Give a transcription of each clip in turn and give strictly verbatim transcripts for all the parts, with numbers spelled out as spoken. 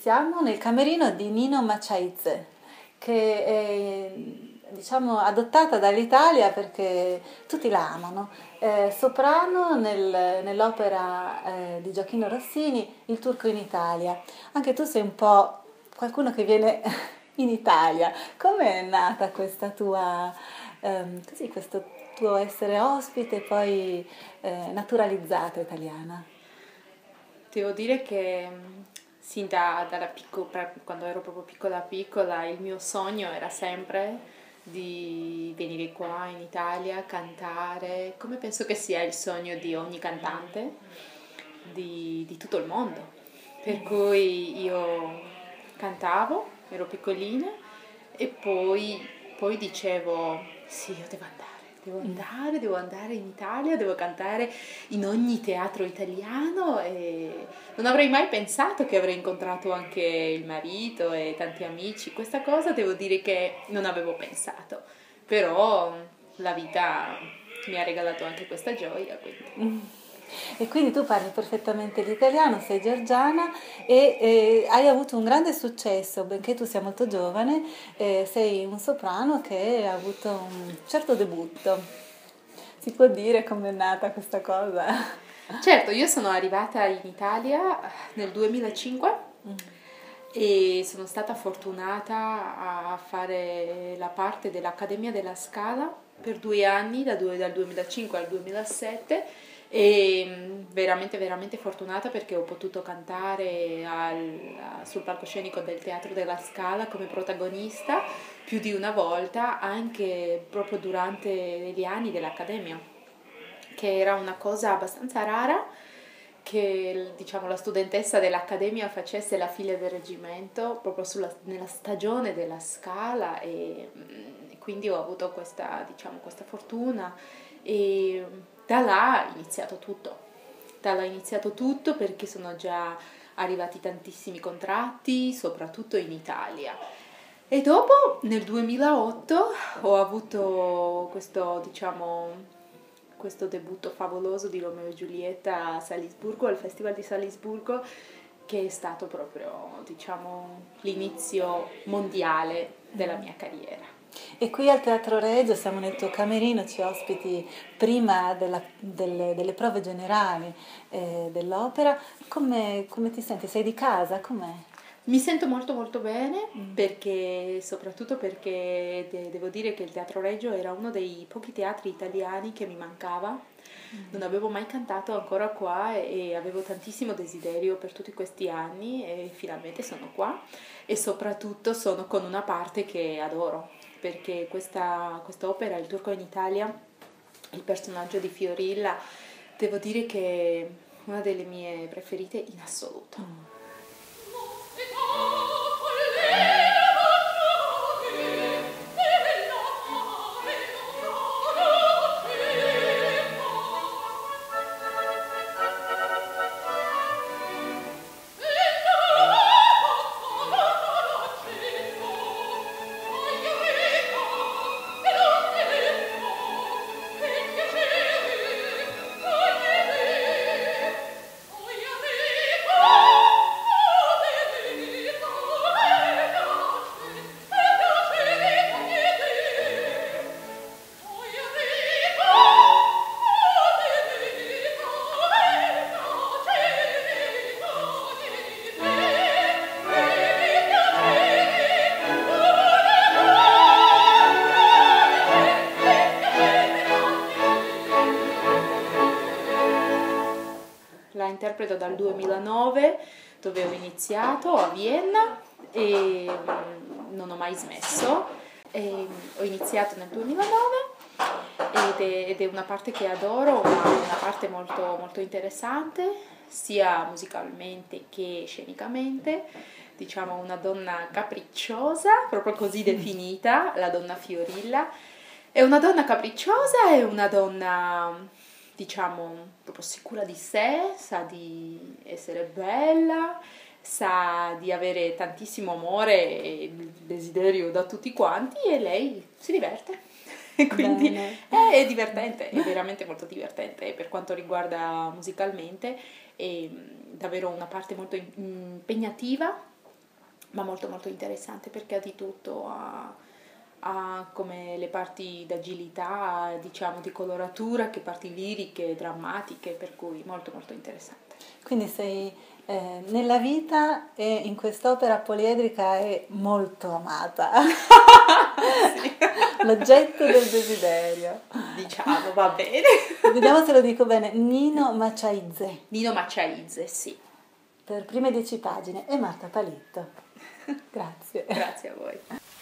siamo nel camerino di Nino Machaidze, che è, diciamo, adottata dall'Italia perché tutti la amano. Eh, soprano nel- nell'opera eh, di Gioachino Rossini, Il turco in Italia. Anche tu sei un po' qualcuno che viene in Italia. Come è nata questa tua, ehm, così, questo tuo essere ospite e poi eh, naturalizzata italiana? Devo dire che mh, sin da, dalla picco- pra- quando ero proprio piccola piccola, il mio sogno era sempre di venire qua in Italia, cantare, come penso che sia il sogno di ogni cantante di, di tutto il mondo. Per cui io cantavo, ero piccolina e poi, poi dicevo, sì, io devo andare. Devo andare, devo andare in Italia, devo cantare in ogni teatro italiano e non avrei mai pensato che avrei incontrato anche il marito e tanti amici. Questa cosa devo dire che non avevo pensato, però la vita mi ha regalato anche questa gioia, quindi. E quindi tu parli perfettamente l'italiano, sei georgiana e eh, hai avuto un grande successo, benché tu sia molto giovane, eh, sei un soprano che ha avuto un certo debutto. Si può dire com'è nata questa cosa? Certo, io sono arrivata in Italia nel duemilacinque e sono stata fortunata a fare la parte dell'Accademia della Scala per due anni, da due- dal duemilacinque al duemilasette e mh, veramente veramente fortunata perché ho potuto cantare al- sul palcoscenico del Teatro della Scala come protagonista più di una volta, anche proprio durante gli anni dell'Accademia, che era una cosa abbastanza rara che diciamo, la studentessa dell'Accademia facesse la fila del reggimento proprio sulla- nella stagione della Scala e mm, quindi ho avuto questa, diciamo, questa fortuna e da là è iniziato tutto. Da là è iniziato tutto perché sono già arrivati tantissimi contratti, soprattutto in Italia. E dopo, nel duemilaotto, ho avuto questo, diciamo, questo debutto favoloso di Romeo e Giulietta a Salisburgo, al Festival di Salisburgo, che è stato proprio, diciamo, l'inizio mondiale della mia carriera. E qui al Teatro Regio siamo nel tuo camerino, ci ospiti prima della- delle, delle prove generali eh, dell'opera. Come, come ti senti? Sei di casa? Com'è? Mi sento molto molto bene perché, soprattutto perché de- devo dire che il Teatro Regio era uno dei pochi teatri italiani che mi mancava. Non avevo mai cantato ancora qua e, e avevo tantissimo desiderio per tutti questi anni e finalmente sono qua e soprattutto sono con una parte che adoro perché questa, questa opera, Il turco in Italia, il personaggio di Fiorilla, devo dire che è una delle mie preferite in assoluto. La interpreto dal duemilanove, dove ho iniziato a Vienna e mm, non ho mai smesso. E ho iniziato nel duemilanove ed è, ed è una parte che adoro, ma una parte molto, molto interessante, sia musicalmente che scenicamente. Diciamo una donna capricciosa, proprio così definita, la donna Fiorilla. È una donna capricciosa, è una donna, diciamo, proprio sicura di sé, sa di essere bella, sa di avere tantissimo amore e desiderio da tutti quanti e lei si diverte. E quindi Bene. è, è divertente, è veramente molto divertente per quanto riguarda musicalmente, è mm, davvero una parte molto im- impegnativa ma molto molto interessante perché ha di tutto, ha, ha come le parti d'agilità, diciamo di coloratura, che parti liriche, drammatiche, per cui molto molto interessante. Quindi sei eh, nella vita e in quest'opera poliedrica è molto amata. Sì. L'oggetto del desiderio. Diciamo, va bene. Vediamo se lo dico bene. Nino Machaidze. Nino Machaidze, sì. Per prime dieci pagine. E Marta Palitto. Grazie. Grazie a voi.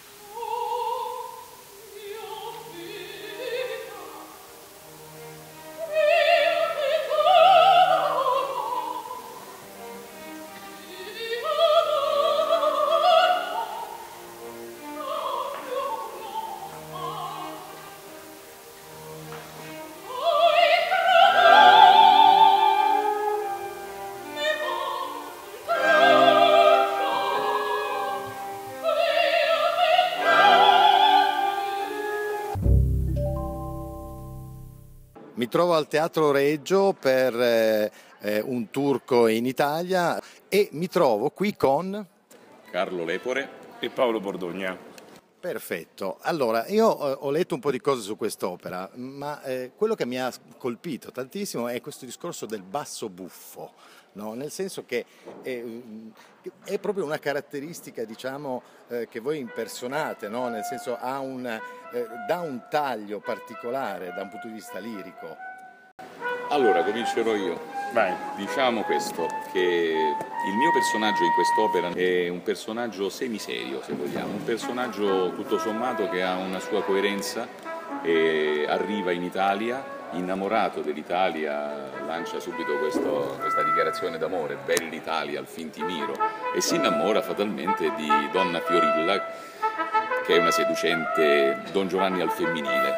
Mi trovo al Teatro Regio per eh, un tour in Italia e mi trovo qui con Carlo Lepore e Paolo Bordogna. Perfetto, allora io eh, ho letto un po' di cose su quest'opera, ma eh, quello che mi ha colpito tantissimo è questo discorso del basso buffo, no? Nel senso che è, è proprio una caratteristica, diciamo, eh, che voi impersonate, no? Nel senso ha un, eh, dà un taglio particolare da un punto di vista lirico. Allora, comincerò io. Vai. Diciamo questo, che il mio personaggio in quest'opera è un personaggio semiserio, se vogliamo, un personaggio tutto sommato che ha una sua coerenza e arriva in Italia, innamorato dell'Italia, lancia subito questo, questa dichiarazione d'amore, bell'Italia, al fin ti miro, e si innamora fatalmente di Donna Fiorilla, che è una seducente Don Giovanni al femminile.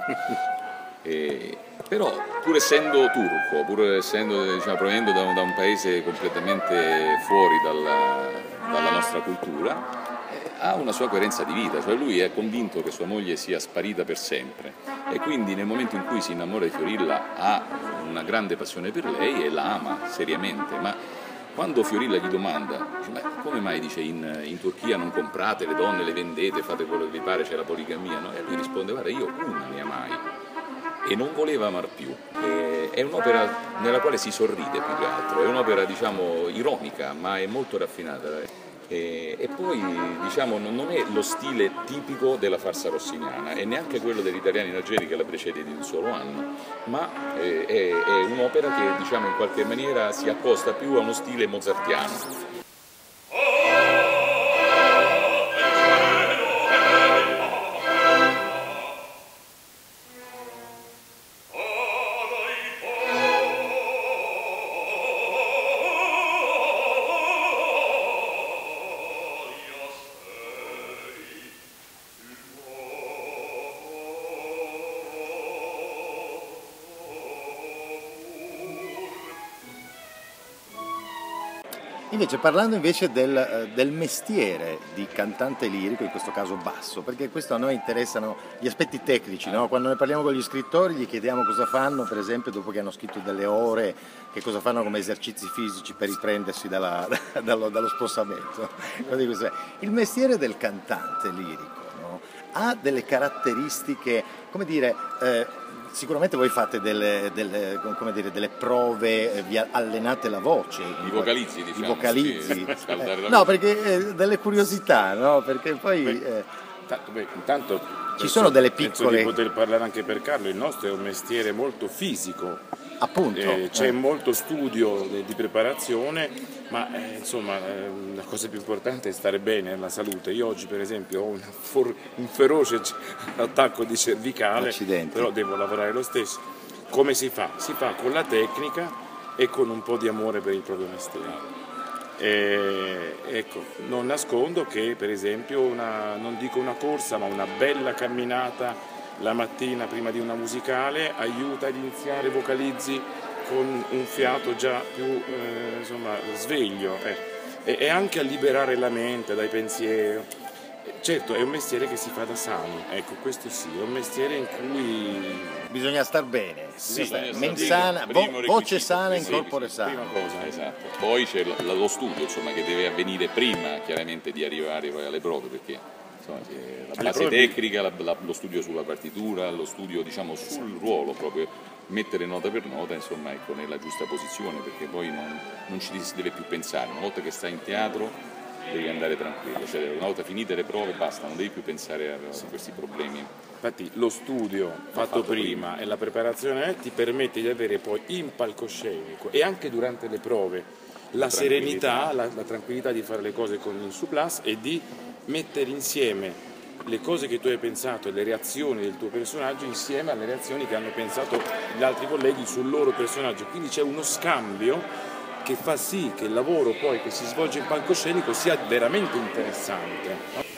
E, però pur essendo turco, pur essendo, diciamo, provenendo da, da un paese completamente fuori dalla, dalla nostra cultura, eh, ha una sua coerenza di vita, cioè lui è convinto che sua moglie sia sparita per sempre e quindi nel momento in cui si innamora di Fiorilla ha una grande passione per lei e la ama seriamente, ma quando Fiorilla gli domanda, dice, ma come mai, dice, in, in Turchia non comprate le donne, le vendete, fate quello che vi pare, c'è la poligamia, no? E lui risponde, guarda, io una ne amai e non voleva amar più. E è un'opera nella quale si sorride più che altro, è un'opera, diciamo, ironica, ma è molto raffinata. E, e poi, diciamo, non, non è lo stile tipico della farsa rossiniana e neanche quello degli Italiani in Algeri che la precede di un solo anno, ma è, è, è un'opera che, diciamo, in qualche maniera si accosta più a uno stile mozartiano. Invece parlando invece del, del mestiere di cantante lirico, in questo caso basso, perché questo a noi interessano gli aspetti tecnici, no? Quando ne parliamo con gli scrittori gli chiediamo cosa fanno, per esempio dopo che hanno scritto delle ore, che cosa fanno come esercizi fisici per riprendersi dalla, dallo, dallo spossamento. Il mestiere del cantante lirico, no? Ha delle caratteristiche, come dire, eh, sicuramente voi fate delle, delle, come dire, delle prove, vi allenate la voce. I vocalizzi, diciamo. I vocalizzi. Sì, scaldare la no, voce. perché eh, delle curiosità, no? Perché poi... Beh, eh, tanto, beh, intanto ci sono delle piccole... Penso di poter parlare anche per Carlo, il nostro è un mestiere molto fisico. Appunto. Eh, c'è eh. molto studio di preparazione, ma eh, insomma eh, la cosa più importante è stare bene, la salute. Io oggi per esempio ho un, for- un feroce attacco di cervicale, Accidenti. però devo lavorare lo stesso. Come si fa? Si fa con la tecnica e con un po' di amore per il proprio mestiere. E, ecco, non nascondo che per esempio una, non dico una corsa, ma una bella camminata la mattina prima di una musicale aiuta ad iniziare vocalizzi con un fiato già più eh, insomma, sveglio eh. e, e anche a liberare la mente dai pensieri. Certo, è un mestiere che si fa da sani, ecco, questo sì, è un mestiere in cui Bisogna star bene, Sì, bisogna bisogna stare- men stare sana, bene. vo- Primo voce requisito, sana in sì, corpore sì, sano. Prima cosa. Esatto. Poi c'è lo, lo studio, insomma, che deve avvenire prima chiaramente di arrivare poi alle prove, perché insomma, c'è la Alle base prove- tecnica, la- la- lo studio sulla partitura, lo studio diciamo sul ruolo proprio, mettere nota per nota, insomma, ecco, nella giusta posizione, perché poi non, non ci si deve più pensare. Una volta che stai in teatro devi andare tranquillo, cioè una volta finite le prove basta, non devi più pensare a, a questi problemi. Infatti lo studio fatto, fatto prima, prima. e la preparazione ti permette di avere poi in palcoscenico e anche durante le prove la, La serenità, la, la tranquillità di fare le cose con il surplus e di mettere insieme le cose che tu hai pensato e le reazioni del tuo personaggio insieme alle reazioni che hanno pensato gli altri colleghi sul loro personaggio. Quindi c'è uno scambio che fa sì che il lavoro poi che si svolge in palcoscenico sia veramente interessante.